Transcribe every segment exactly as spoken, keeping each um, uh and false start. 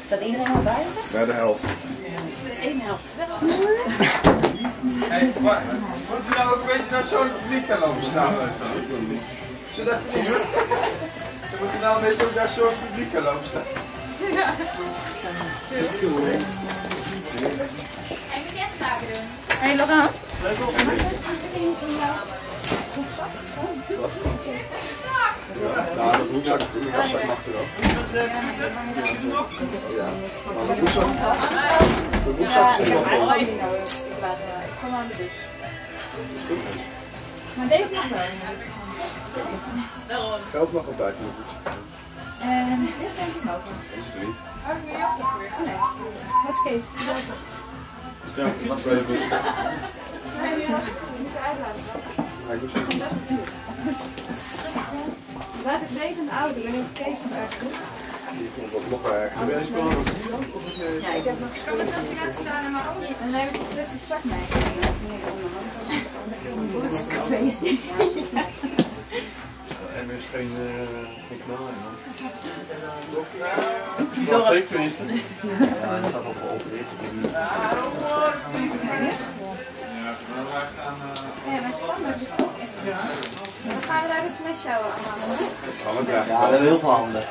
Staat iedereen al buiten? Ja, de helft. Eén helft. Hey, maar moet u nou ook een beetje naar zo'n publiek gaan lopen staan? Zo dat niet hoor. Dan moet u nou een beetje ook naar zo'n publiek gaan lopen staan. Ja. En moet je echt zaken doen? Hé, hey, Laurent. Leuk op. Ja, dat broekzak, de rugzak mag er ook. Ja, maar de broekzak, de broekzak zit wel vol. Ik kom aan de bus. Maar deze mag wel. Geld mag altijd in de broekzak. En dit denk ik ook. Is er niet. Oh, ik ben jas ook weer. Oh nee. Wat is Kees? Ja, mag wel even. Nee, je moet eruit laten. Ja, ik doe zo. Laat ik deze in de auto, dan heeft Kees van erg goed. Die vond dat nog erg. Heb jij spullen nog? Ja, ik heb nog spullen. Kan mijn tas eruit staan en maar alles? En dan heb ik een plastic zak mee. Boedscafé. En er is geen, uh, geen knal in, man. Zo wat ik vind. Ja, dat staat ook wel op. Ja, mijn standaard is ook echt. Dan gaan we daar dus met jou aan. Ja, we hebben heel veel handen.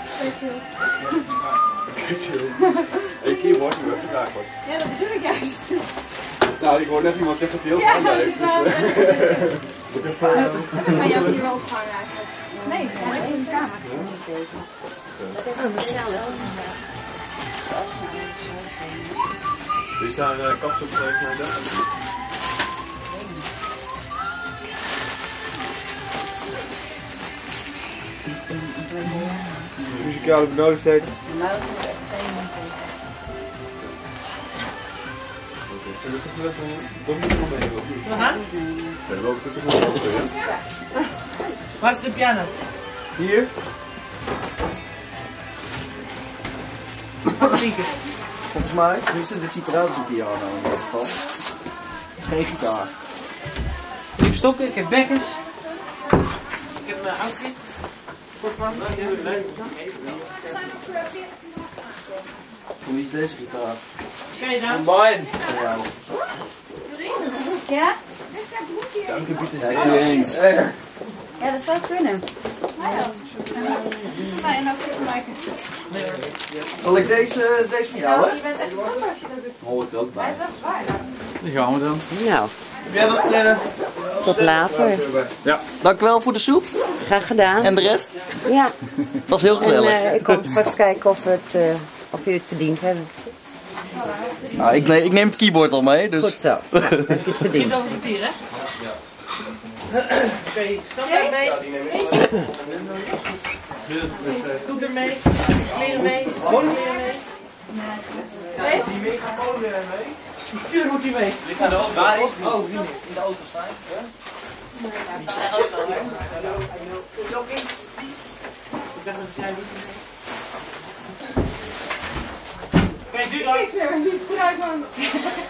Een keyboard, die wordt vandaag wordt. Ja, dat bedoel ik juist. Nou, ik hoor net iemand zeggen dat hij heel veel handen heeft. Moet ik even... Maar je hebt hier wel opgehangen eigenlijk. Nee, dat is in de kamer. Wie is daar uh, kaps op gelegd naar de? Muzikale benodigdheden. Waar is de piano? Hier. Volgens mij, tenminste, dit ziet eruit als een piano in ieder geval. Het is geen gitaar. Ik heb stokken, ik heb bekkens. Ik heb een outfit. Kort van. Voor wie is deze gitaar? Ken je dat? Mine! Ja. Ja? Dank u, Pieter. Ja, doe eens. Ja, dat zou kunnen. Nou ja. Ga je nou even maken? Zal ik deze, deze van jou, hè? Je bent echt goed als je dat doet. Hoor ik ook bij. Hij is wel zwaar dan. Die gaan we dan. Nou, Heb jij nog... Uh... tot later. Ja. Dank u wel voor de soep. Graag gedaan. En de rest. Ja. Het was heel gezellig. En uh, ik kom straks kijken of, het, uh, of jullie het verdiend hebben. Nou, ik, neem, ik neem het keyboard al mee, dus... Goed zo. Heb je het verdiend? Over de pier, hè? Oké, standaard mee. Toeter mee. Kleren mee. Kleren mee. Ja, die microfoon mee. Tuurlijk moet die mee. Ligt aan de auto. Waar is die? Oh, die niet. In de auto staan. Ja? Jogging, please. Ik dacht dat jij niet. Oké, doe dan. Niks meer, we zien het eruit, man.